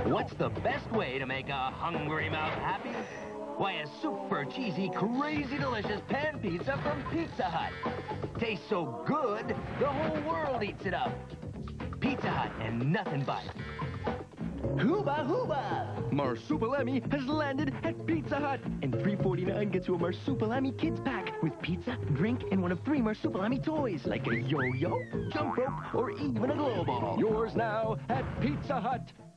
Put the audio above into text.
What's the best way to make a hungry mouth happy? Why, a super cheesy, crazy delicious pan pizza from Pizza Hut. Tastes so good, the whole world eats it up. Pizza Hut and nothing but. Hooba hooba! Marsupilami has landed at Pizza Hut. And $3.49 gets you a Marsupilami Kids Pack with pizza, drink, and one of 3 Marsupilami toys, like a yo-yo, jump rope, or even a glow ball. Yours now at Pizza Hut.